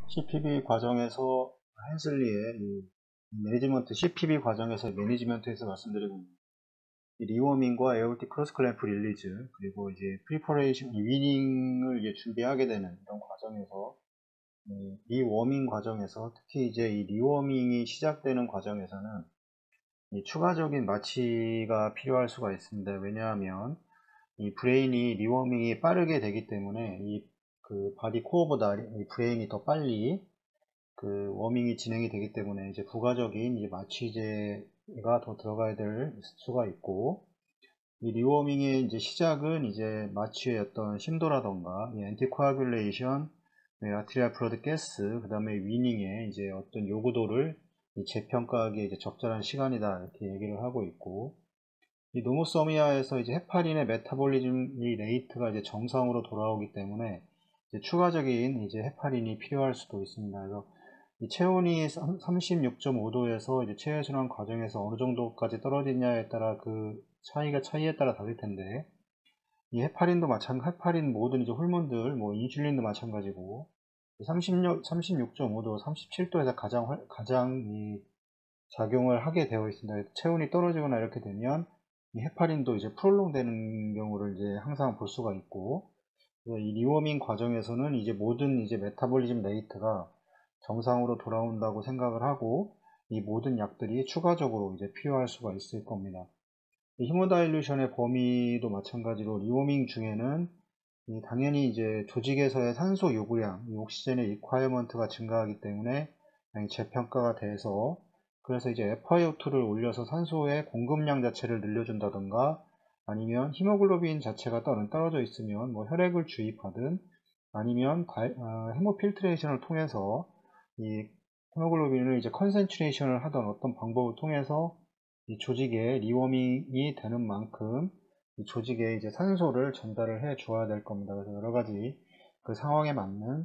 CPB 과정에서 헨슬리의 매니지먼트 CPB 과정에서 매니지먼트에서 말씀드리고 있는 리워밍과 에어울틱 크로스 클램프 릴리즈 그리고 이제 프리퍼레이션 위닝을 이제 준비하게 되는 이런 과정에서 리워밍 과정에서 특히 이제 이 리워밍이 시작되는 과정에서는 이 추가적인 마취가 필요할 수가 있습니다. 왜냐하면 이 브레인이 리워밍이 빠르게 되기 때문에 이 그 바디 코어보다 이 브레인이 더 빨리 그 워밍이 진행이 되기 때문에 이제 부가적인 이제 마취제가 더 들어가야 될 수가 있고, 이 리워밍의 이제 시작은 이제 마취의 어떤 심도라던가 이 엔티코아뷸레이션, 아트리알 플러드 가스, 그 다음에 위닝의 이제 어떤 요구도를 재평가하기에 이제 적절한 시간이다 이렇게 얘기를 하고 있고, 이 노모소미아에서 이제 헤파린의 메타볼리즘 레이트가 이제 정상으로 돌아오기 때문에 이제 추가적인 이제 헤파린이 필요할 수도 있습니다. 그래서 이 체온이 36.5도에서 이제 체외순환 과정에서 어느 정도까지 떨어지냐에 따라 그 차이에 따라 다를 텐데, 이 헤파린도 헤파린 모든 이제 호르몬들, 뭐 인슐린도 마찬가지고, 36.5도, 37도에서 가장 이 작용을 하게 되어 있습니다. 체온이 떨어지거나 이렇게 되면 이 헤파린도 이제 프롤롱 되는 경우를 이제 항상 볼 수가 있고, 이 리워밍 과정에서는 이제 모든 이제 메타볼리즘 레이트가 정상으로 돌아온다고 생각을 하고, 이 모든 약들이 추가적으로 이제 필요할 수가 있을 겁니다. 이 히모다일루션의 범위도 마찬가지로 리워밍 중에는 당연히 이제 조직에서의 산소 요구량, 이 옥시젠의 리콰이어먼트가 증가하기 때문에 재평가가 돼서, 그래서 이제 FiO2를 올려서 산소의 공급량 자체를 늘려준다던가, 아니면 히모글로빈 자체가 떨어져 있으면 뭐 혈액을 주입하든, 아니면 헤모필트레이션을 통해서 이 히모글로빈을 이제 컨센트레이션을 하던 어떤 방법을 통해서 이 조직에 리워밍이 되는 만큼 이 조직에 이제 산소를 전달을 해 줘야 될 겁니다. 그래서 여러 가지 그 상황에 맞는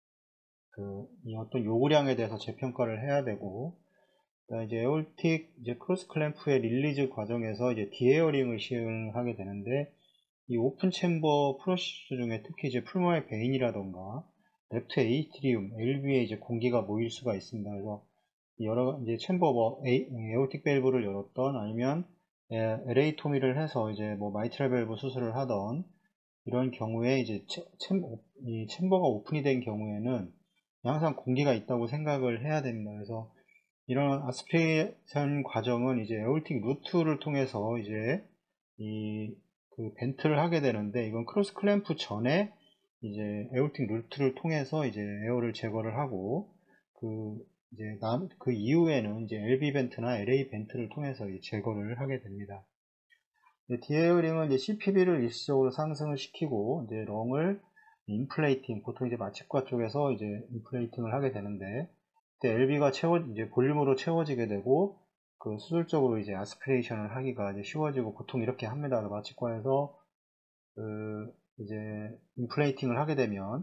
이 어떤 요구량에 대해서 재평가를 해야 되고, 이제 에올틱 이제 크로스 클램프의 릴리즈 과정에서 이제 디에어링을 시행하게 되는데, 이 오픈 챔버 프로시스 중에 특히 이제 풀모의 베인이라던가 랩트 에이트리움, LV에 이제 공기가 모일 수가 있습니다. 그래서 여러 이제 챔버 에오틱 밸브를 열었던, 아니면 에레이토미를 해서 이제 뭐 마이트랄 밸브 수술을 하던 이런 경우에 이제 이 챔버가 오픈이 된 경우에는 항상 공기가 있다고 생각을 해야 됩니다. 그래서 이런 아스피레이션 과정은 이제 에올틱 루트를 통해서 이제 그 벤트를 하게 되는데, 이건 크로스 클램프 전에 이제 에올틱 루트를 통해서 이제 에어를 제거를 하고, 그 이후에는 이제 LB 벤트나 LA 벤트를 통해서 제거를 하게 됩니다. 디에어링은 이제 CPB를 일시적으로 상승을 시키고, 이제 렁을 인플레이팅, 보통 이제 마취과 쪽에서 이제 인플레이팅을 하게 되는데, 그때 LB가 이제 볼륨으로 채워지게 되고, 그 수술적으로 이제 아스피레이션을 하기가 이제 쉬워지고, 보통 이렇게 합니다. 마취과에서 이제 인플레이팅을 하게 되면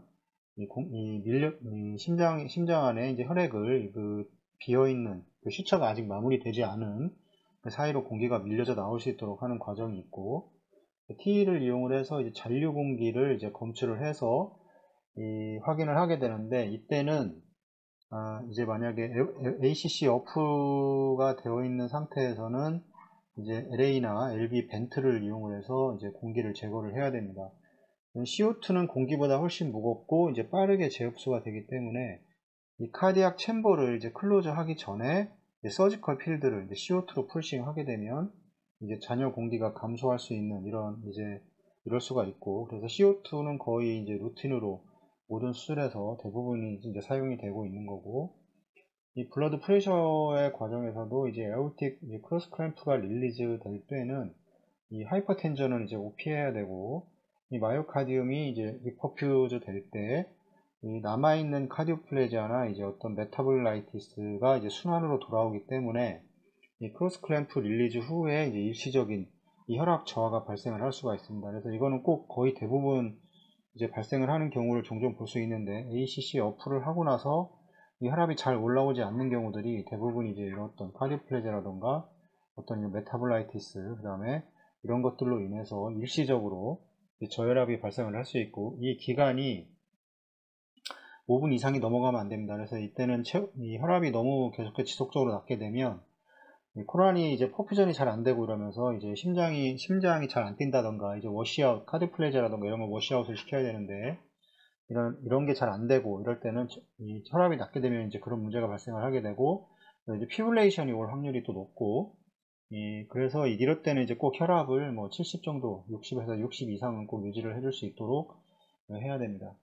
이 심장 안에 이제 혈액을 비어있는 슈처가 아직 마무리되지 않은 그 사이로 공기가 밀려져 나올 수 있도록 하는 과정이 있고, TE를 이용을 해서 이제 잔류 공기를 이제 검출을 해서 확인을 하게 되는데, 이때는 이제 만약에 ACC 어프가 되어 있는 상태에서는 이제 LA나 LB 벤트를 이용을 해서 이제 공기를 제거를 해야 됩니다. CO2는 공기보다 훨씬 무겁고 이제 빠르게 재흡수가 되기 때문에 이 카디악 챔버를 이제 클로즈 하기 전에 서지컬 필드를 이제 CO2로 풀싱 하게 되면 이제 잔여 공기가 감소할 수 있는 이럴 수가 있고, 그래서 CO2는 거의 이제 루틴으로 모든 수술에서 대부분이 이제 사용이 되고 있는 거고, 이 블러드 프레셔의 과정에서도 이제 에오틱 크로스 클램프가 릴리즈 될 때는 이 하이퍼텐전을 이제 피해야 되고, 이 마이오카디움이 이제 리퍼퓨즈 될 때 이 남아있는 카디오플레지아나 이제 어떤 메타볼라이티스가 이제 순환으로 돌아오기 때문에 이 크로스 클램프 릴리즈 후에 이제 일시적인 이 혈압 저하가 발생을 할 수가 있습니다. 그래서 이거는 꼭 거의 대부분 이제 발생을 하는 경우를 종종 볼 수 있는데, ACC 어플을 하고 나서 이 혈압이 잘 올라오지 않는 경우들이 대부분 이제 이런 어떤 카디오플레지아라던가 어떤 메타볼라이티스, 그 다음에 이런 것들로 인해서 일시적으로 저혈압이 발생을 할 수 있고, 이 기간이 5분 이상이 넘어가면 안 됩니다. 그래서 이때는 이 혈압이 너무 계속 지속적으로 낮게 되면 이 코란이 이제 퍼퓨전이 잘 안 되고 이러면서 이제 심장이 잘 안 뛴다던가 이제 워시아웃, 카드플레이저라던가 이런 거 워시아웃을 시켜야 되는데 이런 게 잘 안 되고 이럴 때는 이 혈압이 낮게 되면 이제 그런 문제가 발생을 하게 되고 이제 피브레이션이 올 확률이 또 높고 그래서 이럴 때는 이제 꼭 혈압을 뭐 70 정도, 60에서 60 이상은 꼭 유지를 해줄 수 있도록 해야 됩니다.